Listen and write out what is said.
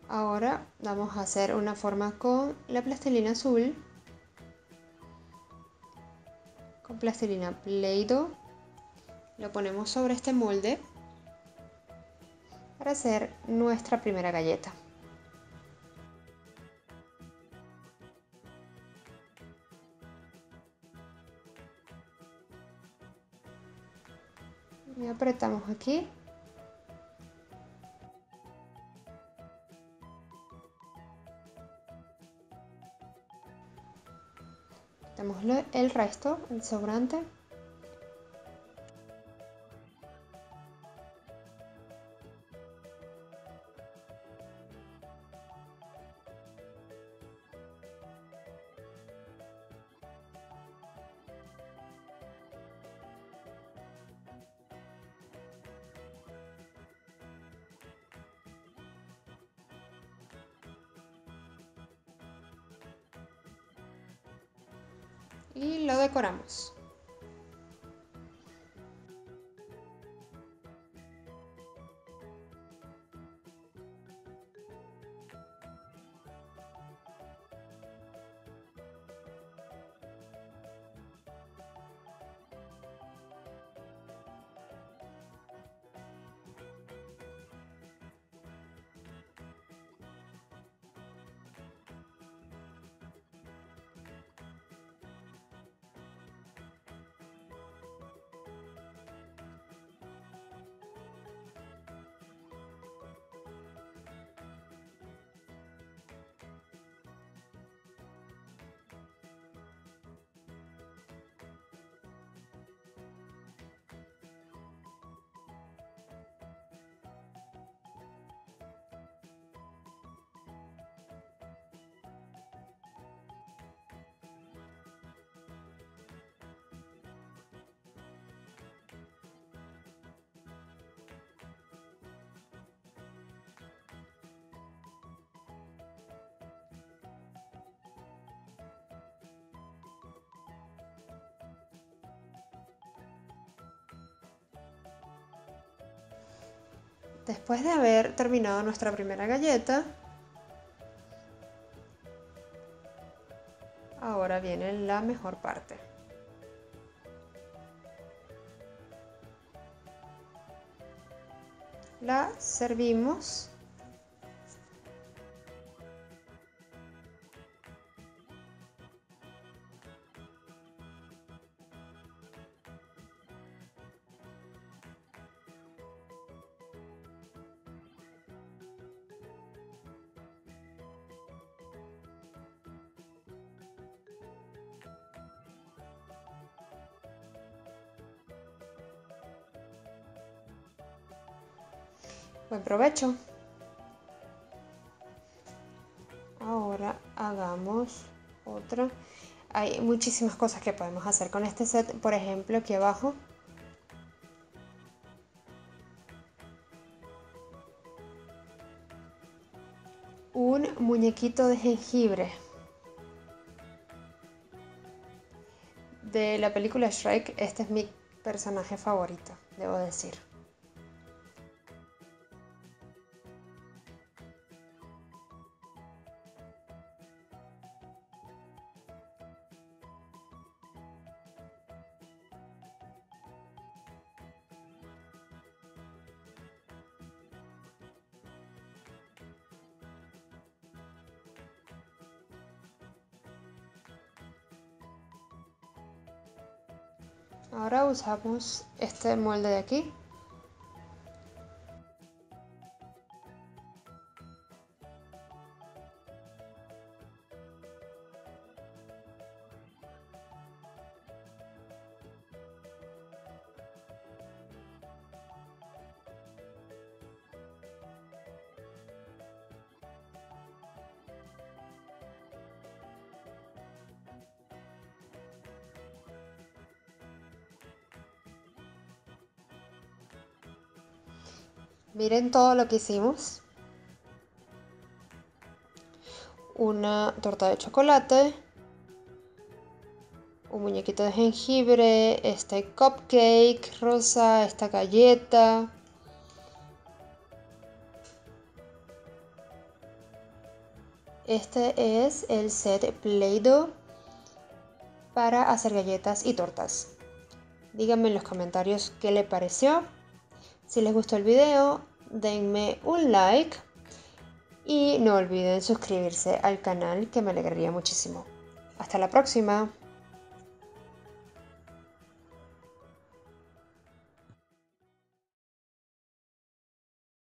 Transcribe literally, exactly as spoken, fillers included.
Ahora vamos a hacer una forma con la plastilina azul, con plastilina Play-Doh. Lo ponemos sobre este molde para hacer nuestra primera galleta. Y apretamos aquí. Quitamos el resto, el sobrante. Y lo decoramos. Después de haber terminado nuestra primera galleta, ahora viene la mejor parte. La servimos. Buen provecho. Ahora hagamos otra. Hay muchísimas cosas que podemos hacer con este set. Por ejemplo, aquí abajo un muñequito de jengibre de la película Shrek. Este es mi personaje favorito, debo decir. Ahora usamos este molde de aquí. Miren todo lo que hicimos. Una torta de chocolate, un muñequito de jengibre, este cupcake rosa, esta galleta, Este es el set Play-Doh para hacer galletas y tortas. Díganme en los comentarios qué les pareció. Si les gustó el video, denme un like y no olviden suscribirse al canal, que me alegraría muchísimo. Hasta la próxima.